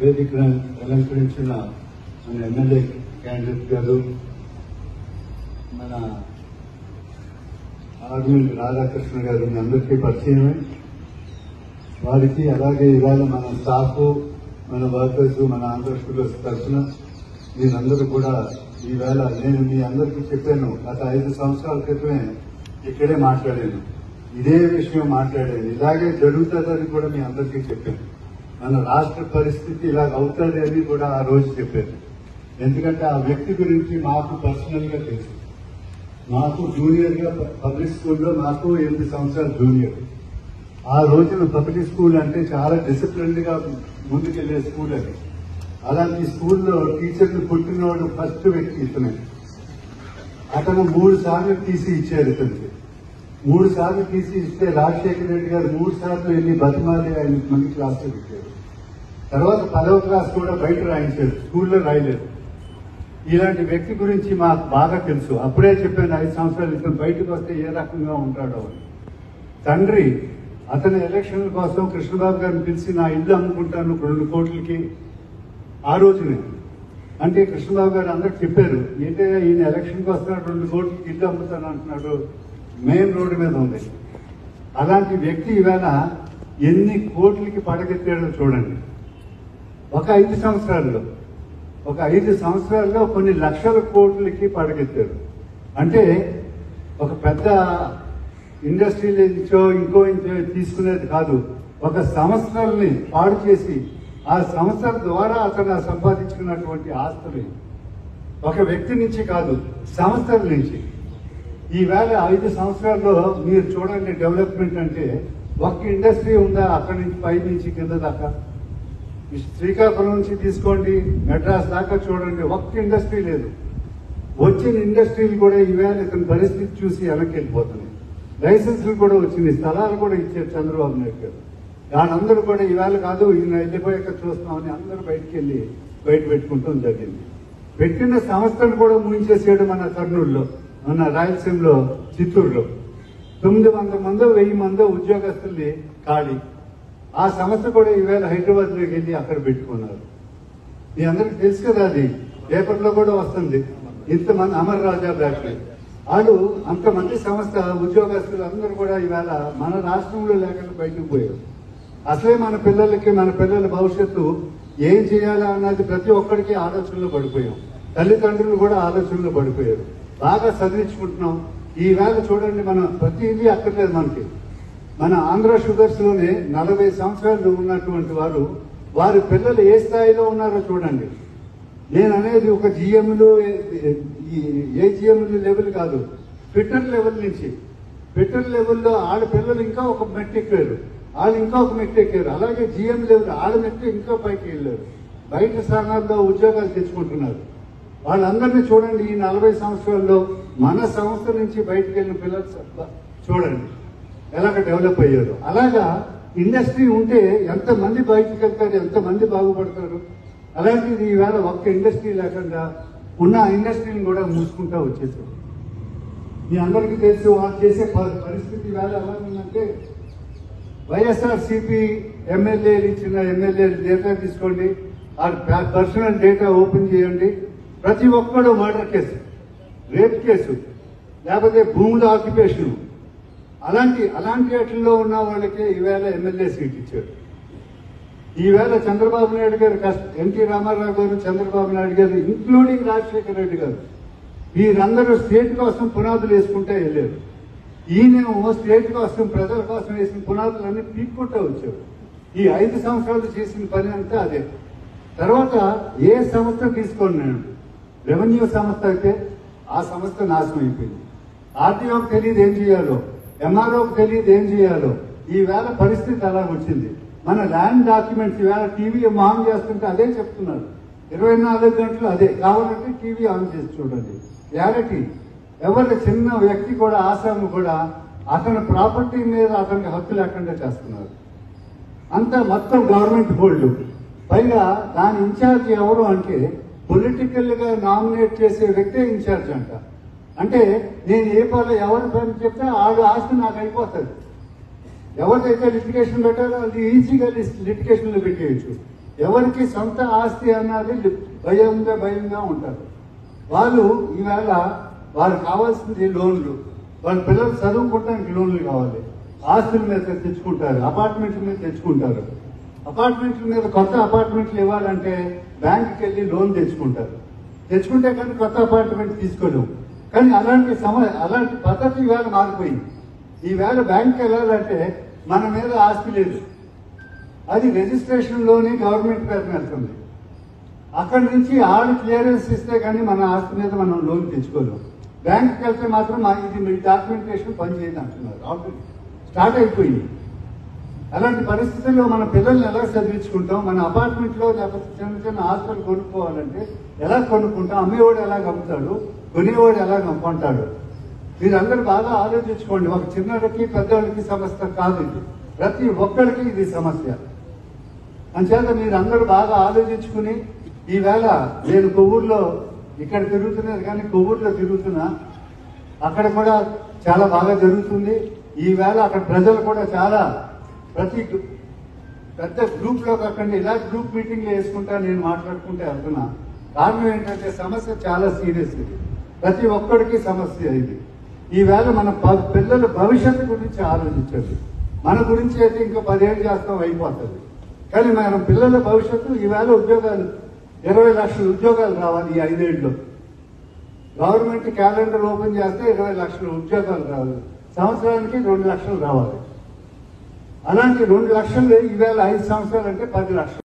వేదికను అలంకరించిన మన ఎమ్మెల్యే క్యాండిడేట్ గారు, మన ఆర్మూరి రాధాకృష్ణ గారు మీ అందరికీ పరిచయమే. వారికి అలాగే ఇవాళ మన స్టాఫ్, మన వర్కర్స్, మన ఆంధ్ర స్టూడెంట్స్ తరఫున మీరందరూ కూడా ఈవేళ నేను మీ అందరికీ చెప్పాను. గత 5 సంవత్సరాల క్రితమే ఇక్కడే మాట్లాడాను, ఇదే విషయం మాట్లాడాను. ఇలాగే జరుగుతుందని కూడా మీ అందరికీ చెప్పాను. మన రాష్ట్ర పరిస్థితి ఇలాగ అవుతుంది అని కూడా ఆ రోజు చెప్పాను. ఎందుకంటే ఆ వ్యక్తి గురించి మాకు పర్సనల్ గా తెలుసు. మాకు జూనియర్ గా పబ్లిక్ స్కూల్లో నాకు 8 సంవత్సరాలు జూనియర్. ఆ రోజున పబ్లిక్ స్కూల్ అంటే చాలా డిసిప్లిన్ గా ముందుకెళ్లే స్కూల్ అది. అలాంటి స్కూల్లో టీచర్లు పుట్టినవాడు ఫస్ట్ వ్యక్తి ఇతనే. అతను 3 సార్లు తీసి ఇచ్చారు. ఇతనికి 3 సార్లు తీసి ఇస్తే రాజశేఖర రెడ్డి గారు 3 సార్లు వెళ్లి బతిమాలి ఆయన మళ్ళీ క్లాసులో పెట్టారు. తర్వాత 10వ క్లాస్ కూడా బయట రాయించారు, స్కూల్లో రాయలేదు. ఇలాంటి వ్యక్తి గురించి మాకు బాగా తెలుసు. అప్పుడే చెప్పాను 5 సంవత్సరాలు ఇతను బయటకు వస్తే ఏ రకంగా ఉంటాడో అని. తండ్రి అతని ఎలక్షన్ల కోసం కృష్ణబాబు గారిని పిలిచి నా ఇల్లు అమ్ముకుంటాను 2 కోట్లకి ఆ రోజునే అంటే కృష్ణబాబు గారు అందరికి చెప్పారు, ఏంటంటే ఈయన ఎలక్షన్కి వస్తున్నాడు 2 కోట్లకి ఇల్లు అమ్ముతాను అంటున్నాడు, మెయిన్ రోడ్డు మీద ఉంది. అలాంటి వ్యక్తి ఈవేళ ఎన్ని కోట్లకి పడగెత్తాడో చూడండి. ఒక 5 సంవత్సరాల్లో కొన్ని లక్షల కోట్లకి పడగెత్తారు. అంటే ఒక పెద్ద ఇండస్ట్రీలో ఇంకో తీసుకునేది కాదు, ఒక సంస్థల్ని పాడు చేసి ఆ సంస్థ ద్వారా అతను సంపాదించుకున్నటువంటి ఆస్తులు ఒక వ్యక్తి నుంచి కాదు, సంస్థల నుంచి. ఈవేళ 5 సంవత్సరాల్లో మీరు చూడండి డెవలప్మెంట్ అంటే ఒక్క ఇండస్ట్రీ ఉందా అక్కడి నుంచి పై నుంచి కింద దాకా. శ్రీకాకుళం నుంచి తీసుకోండి, మెడ్రాస్ దాకా చూడండి, ఒక్క ఇండస్ట్రీ లేదు. వచ్చిన ఇండస్ట్రీలు కూడా ఈవేళ ఇతని పరిస్థితి చూసి వెనక్కి వెళ్ళిపోతున్నాయి. లైసెన్సులు కూడా వచ్చింది, స్థలాలు కూడా ఇచ్చారు చంద్రబాబు నాయుడు గారు. దానందరూ కూడా ఈవేళ కాదు ఈయన వెళ్ళిపోయాక చూస్తామని అందరూ బయట పెట్టుకుంటాం జరిగింది. పెట్టిన సంస్థను కూడా ముగించేసాడు మన కర్నూలులో, మన రాయలసీమలో, చిత్తూరులో 900 మందో 1000 మందో ఉద్యోగస్తుల్ని ఖాళీ. ఆ సంస్థ కూడా ఈవేళ హైదరాబాద్ లోకి వెళ్ళి అక్కడ పెట్టుకున్నారు. మీ అందరికి తెలుసు కదా, అది పేపర్లో కూడా వస్తుంది. ఇంతమంది అమర్ రాజా బ్యాటరీ వాళ్ళు అంతమంది సంస్థ ఉద్యోగస్తులు అందరూ కూడా ఈవేళ మన రాష్ట్రంలో లేకుండా బయటకు పోయారు. అసలే మన పిల్లల భవిష్యత్తు ఏం చేయాలా అన్నది ప్రతి ఒక్కరికి ఆలోచనలో పడిపోయాం. తల్లిదండ్రులు కూడా ఆలోచనలో పడిపోయారు. బాగా చదివించుకుంటున్నాం. ఈవేళ చూడండి, మనం ప్రతి ఇల్లు అక్కర్లేదు మనకి. మన ఆంధ్ర షుగర్స్ లోనే 40 సంవత్సరాలు ఉన్నటువంటి వారి పిల్లలు ఏ స్థాయిలో ఉన్నారో చూడండి. నేను అనేది ఒక జిఎంలు ఏ జిఎంలు లెవెల్ కాదు, ఫిట్టర్ లెవెల్ నుంచి. ఫిట్టర్ లెవెల్లో ఆడ పిల్లలు ఇంకా ఒక మెట్టు ఎక్కారు, వాళ్ళు ఇంకా ఒక మెట్టు ఎక్కారు. అలాగే జిఎం లెవెల్ ఆడ మెట్టు ఇంకా పైకి వెళ్ళారు, బయట స్థానాల్లో ఉద్యోగాలు తెచ్చుకుంటున్నారు. వాళ్ళందరినీ చూడండి. ఈ 40 సంవత్సరాల్లో మన సంస్థ నుంచి బయటకు వెళ్ళిన పిల్లలు చూడండి ఎలాగ డెవలప్ అయ్యారు. అలాగా ఇండస్ట్రీ ఉంటే ఎంతమంది బయటకు వెళ్తారు, ఎంతమంది బాగుపడతారు. అలాంటిది ఈవేళ ఒక్క ఇండస్ట్రీ లేకుండా ఉన్న ఇండస్ట్రీని కూడా మూసుకుంటా వచ్చేసారు. మీ అందరికీ తెలుసు వాళ్ళు చేసే పరిస్థితి ఈవేళ ఎలా ఉందంటే, వైఎస్ఆర్సీపీ ఎమ్మెల్యేలు ఇచ్చిన డేటా తీసుకోండి, ఆ పర్సనల్ డేటా ఓపెన్ చేయండి. ప్రతి ఒక్కడు మర్డర్ కేసు, రేప్ కేసు, లేకపోతే భూముల ఆక్యుపేషన్, అలాంటి వాటిల్లో ఉన్న వాళ్ళకి ఈవేళ ఎమ్మెల్యే సీట్ ఇచ్చారు. ఈవేళ చంద్రబాబు నాయుడు గారు, ఎన్టీ రామారావు గారు, చంద్రబాబు నాయుడు గారు, ఇంక్లూడింగ్ రాజశేఖర రెడ్డి గారు, వీరందరూ స్టేట్ కోసం పునాదులు వేసుకుంటే వెళ్ళారు. ఈయనేమో స్టేట్ కోసం, ప్రజల కోసం వేసిన పునాదులన్నీ పీక్కుంటూ వచ్చారు. ఈ 5 సంవత్సరాలు చేసిన పని అంతా అదే. తర్వాత ఏ సంస్థ తీసుకోండి, నేను రెవెన్యూ సంస్థ అయితే ఆ సంస్థ నాశనం అయిపోయింది. ఆర్టీఓకి తెలియదు ఏం చేయాలో, ఎంఆర్ఓకి తెలియదు ఏం చేయాలో. ఈవేళ పరిస్థితి అలా వచ్చింది. మన ల్యాండ్ డాక్యుమెంట్స్ ఈవేళ టీవీ ఆన్ చేస్తుంటే అదే చెప్తున్నారు, 24 గంటలు అదే. కావాలంటే టీవీ ఆన్ చేసి చూడండి, క్లారిటీ. ఎవరి చిన్న వ్యక్తి కూడా, ఆసాము కూడా అతని ప్రాపర్టీ మీద అతనికి హక్కు లేకుండా చేస్తున్నారు. అంతా మొత్తం గవర్నమెంట్ హోల్డ్. పైగా దాని ఇన్ఛార్జ్ ఎవరు అంటే పొలిటికల్ గా నామినేట్ చేసే వ్యక్తే ఇన్ఛార్జ్ అంట. అంటే నేను ఏ పని ఎవరి పని చెప్తే ఆడు ఆస్తి నాకు అయిపోతుంది. ఎవరిదైతే లిటిగేషన్ పెట్టారో అది ఈజీగా లిటిగేషన్ లో పెట్టేయచ్చు. ఎవరికి సొంత ఆస్తి అన్నది భయంగా ఉంటారు. వాళ్ళు ఈవేళ వాళ్ళకి కావాల్సింది లోన్లు, వాళ్ళ పిల్లలు చదువుకోవడానికి లోన్లు కావాలి, ఆస్తుల మీద తెచ్చుకుంటారు, అపార్ట్మెంట్ల మీద తెచ్చుకుంటారు. అపార్ట్మెంట్ల మీద కొత్త అపార్ట్మెంట్లు ఇవ్వాలంటే బ్యాంకుకి వెళ్ళి లోన్ తెచ్చుకుంటే కానీ కొత్త అపార్ట్మెంట్ తీసుకోలేము. కానీ అలాంటి పద్ధతి ఈవేళ మారిపోయింది. ఈవేళ బ్యాంక్కి వెళ్ళాలంటే మన మీద ఆస్తి లేదు, అది రిజిస్ట్రేషన్లోని గవర్నమెంట్ పేరున వెళ్తుంది. అక్కడి నుంచి ఆడు క్లియరెన్స్ ఇస్తే కానీ మన ఆస్తి మీద మనం లోన్ తెచ్చుకోలేము. బ్యాంకుకి వెళ్తే మాత్రం ఇది మీ డాక్యుమెంటేషన్ పనిచేయదు అంటున్నారు. ఆల్రెడీ స్టార్ట్ అయిపోయింది. అలాంటి పరిస్థితుల్లో మన పిల్లల్ని ఎలా చదివించుకుంటాం? మన అపార్ట్మెంట్లో లేకపోతే చిన్న చిన్న ఆస్తులు కొనుక్కోవాలంటే ఎలా కొనుక్కుంటాం? అమ్మేవాడు ఎలా అమ్ముతాడు, కొనేవాడు ఎలా కొంటాడు? మీరందరూ బాగా ఆలోచించుకోండి. ఒక చిన్నడికి పెద్దవాళ్ళకి సమస్య కాదు ఇది, ప్రతి ఒక్కరికి ఇది సమస్య. అంచేత మీరందరూ బాగా ఆలోచించుకుని, ఈవేళ నేను కొవ్వూరులో ఇక్కడ తిరుగుతున్నది కానీ కొవ్వూరులో తిరుగుతున్నా, అక్కడ కూడా చాలా బాగా జరుగుతుంది. ఈవేళ అక్కడ ప్రజలు కూడా చాలా ప్రతి పెద్ద గ్రూప్ లో కాకుండా ఇలా గ్రూప్ మీటింగ్లు వేసుకుంటా నేను మాట్లాడుకుంటే వెళ్తున్నా. కారణం ఏంటంటే సమస్య చాలా సీరియస్, ఇది ప్రతి ఒక్కడికి సమస్య ఇది. ఈవేళ మన పిల్లల భవిష్యత్తు గురించి ఆలోచించండి. మన గురించి అయితే ఇంకా 10 ఏళ్ళు చేస్తాం అయిపోతుంది, కానీ మన పిల్లల భవిష్యత్తు ఈవేళ ఉద్యోగాలు 20 లక్షల ఉద్యోగాలు రావాలి ఈ 5 ఏళ్ళు. గవర్నమెంట్ క్యాలెండర్ ఓపెన్ చేస్తే 20 లక్షల ఉద్యోగాలు రావాలి, సంవత్సరానికి 2 లక్షలు రావాలి. అలాంటి 2 లక్షలు ఈవేళ 5 సంవత్సరాలు అంటే 10 లక్షలు.